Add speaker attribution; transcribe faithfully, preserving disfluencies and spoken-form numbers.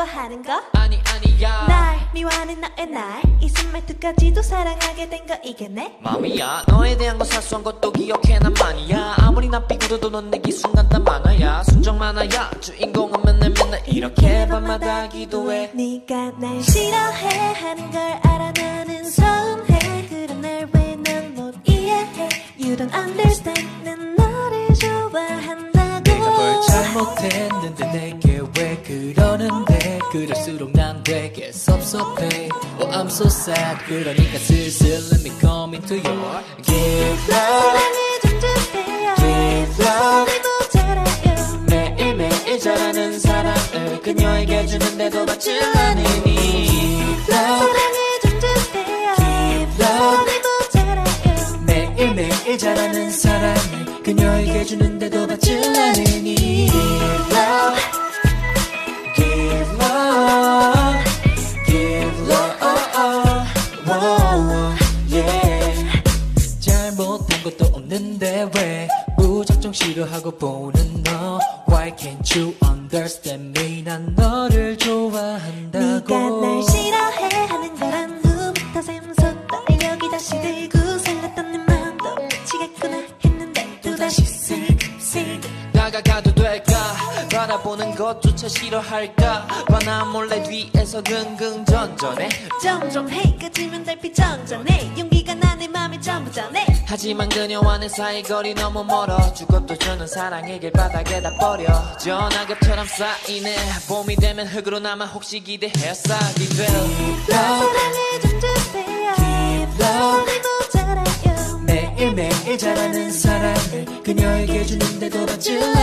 Speaker 1: 좋아하는 거
Speaker 2: 아니 아니야
Speaker 1: 날 미워하는 너의 날 이슨 말투까지도 사랑하게 된 거 이겠네
Speaker 2: 맘이야 너에 대한 건 사소한 것도 기억해 난 많이야 아무리 나 삐그러도 넌 내기 순간 단 많아야 순정 많아야 주인공은 맨날 맨날 이렇게 밤마다 기도해
Speaker 1: 네가 날 싫어해 하는 걸 알아 나는 서운해 그런 날 왜 난 못 이해해 You don't understand 난 너를 좋아한다고
Speaker 3: 내가 뭘 잘못했는데 내게 왜 그러는데 그럴수록 난 되게 섭섭해 Oh I'm so sad 그러니까 슬슬 let me come into your Give love
Speaker 1: 사랑을 좀 주세요
Speaker 3: Give love
Speaker 1: 오늘도 잘해요
Speaker 3: 매일매일 잘하는 사랑을 그녀에게 주는데도 받질 않으니 Give love
Speaker 1: 사랑을 좀 주세요
Speaker 3: Give love
Speaker 1: 오늘도 잘해요
Speaker 3: 매일매일 잘하는 사랑을 그녀에게 주는데도 받질 않으니 Give love Give love Give love Whoa, yeah. 잘못한 것도 없는데 왜 무작정 싫어하고 보는 너 Why can't you understand me 난 너를 좋아한다고
Speaker 1: 네가 날 싫어해 하는 걸 한 후부터 샘솟다 여기 다시 들고 살렸던 내 맘도 미치겠구나 했는데 또다시 쓱쓱
Speaker 2: 다가가도 될까 바라보는 것조차 싫어할까 바나 몰래 뒤에서 긍긍전전해
Speaker 1: 점점 해가 지면 달빛 정전해 용기가 나 내 맘에 전부 전해
Speaker 2: 하지만 그녀와 내 사이 거리 너무 멀어 죽어도 저는 사랑의 길 바닥에다 버려 전화겹처럼 쌓이네 봄이 되면 흙으로 남아 혹시 기대해 싹이 돼
Speaker 1: 사랑을 좀 주세요
Speaker 3: Give love
Speaker 1: 오늘도 잘해요
Speaker 3: 매일매일 잘하는 사랑을 그녀에게 주는데도 받질